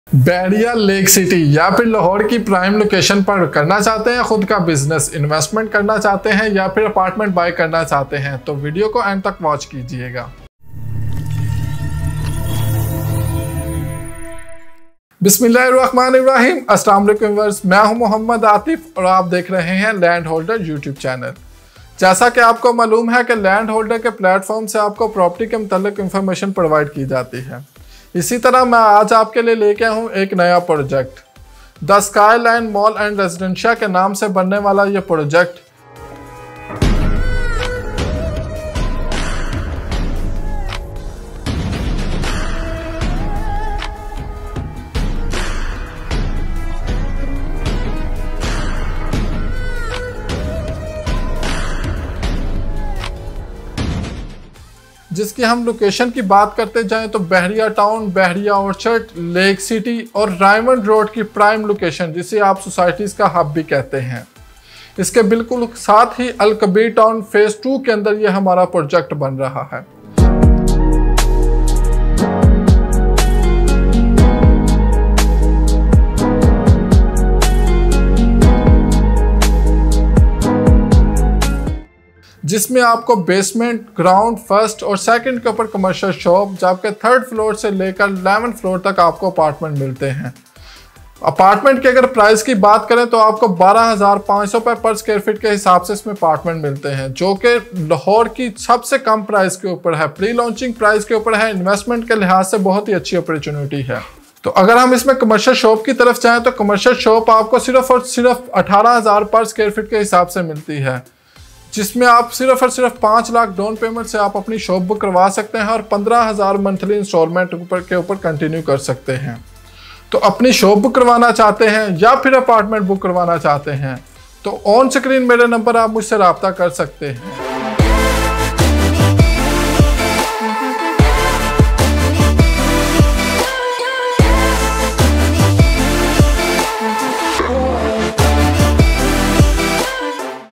Bairiya lake city या फिर लाहौर की प्राइम लोकेशन पर करना चाहते हैं खुद का बिजनेस, इन्वेस्टमेंट करना चाहते हैं या फिर अपार्टमेंट बाय करना चाहते हैं तो वीडियो को एंड तक वॉच कीजिएगा। बिस्मिल्लाहिर्रहमानिर्रहीम, अस्सलाम वालेकुम व्यूअर्स, मैं हूं मोहम्मद आतिफ और आप देख रहे हैं लैंड होल्डर यूट्यूब चैनल। जैसा कि आपको मालूम है कि लैंड होल्डर के प्लेटफॉर्म से आपको प्रॉपर्टी के मुताल्लिक इंफॉर्मेशन प्रोवाइड की जाती है। इसी तरह मैं आज आपके लिए लेके आया हूँ एक नया project, the skyline mall and residencia के नाम से बनने वाला ये प्रोजेक्ट जिसकी हम लोकेशन की बात करते जाएं तो Bahria town, Bahria orchard, lake city और रायमंड रोड की प्राइम लोकेशन जिसे आप सोसाइटीज़ का हब भी कहते हैं। इसके बिल्कुल साथ ही अल कबीर टाउन फेज़ 2 के अंदर ये हमारा प्रोजेक्ट बन रहा है। जिसमें आपको बेसमेंट, ग्राउंड, फर्स्ट और सेकंड के ऊपर कमर्शियल शॉप, जबकि थर्ड फ्लोर से लेकर 11th फ्लोर तक आपको अपार्टमेंट मिलते हैं। अपार्टमेंट की अगर प्राइस की बात करें तो आपको 12,500 रुपये पर स्क्वायर फीट के हिसाब से इसमें अपार्टमेंट मिलते हैं, जो कि लाहौर की सबसे कम प्राइस के ऊपर है, प्री लॉन्चिंग प्राइस के ऊपर है। इन्वेस्टमेंट के लिहाज से बहुत ही अच्छी अपॉर्चुनिटी है। तो अगर हम इसमें कमर्शियल शॉप की तरफ जाएँ तो कमर्शियल शॉप आपको सिर्फ और सिर्फ 18,000 पर स्क्वायर फीट के हिसाब से मिलती है, जिसमें आप सिर्फ और सिर्फ 5 लाख डाउन पेमेंट से आप अपनी शॉप बुक करवा सकते हैं और 15,000 मंथली इंस्टॉलमेंट के ऊपर कंटिन्यू कर सकते हैं। तो अपनी शॉप बुक करवाना चाहते हैं या फिर अपार्टमेंट बुक करवाना चाहते हैं तो ऑन स्क्रीन मेरे नंबर आप मुझसे रब्ता कर सकते हैं।